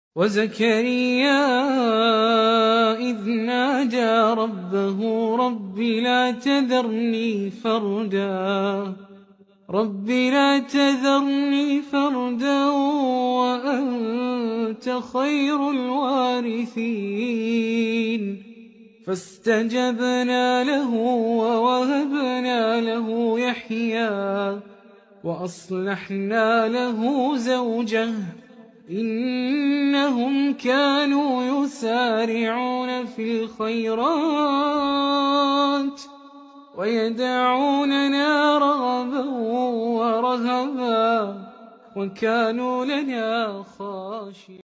وزكريا إذ نادى ربه رب لا تذرني فردا وأنت خير الوارثين فاستجبنا له ووهبنا له يحيى وأصلحنا له زوجه إنهم كانوا يسارعون في الخيرات ويدعوننا رغبا ورهبا وكانوا لنا خاشعين.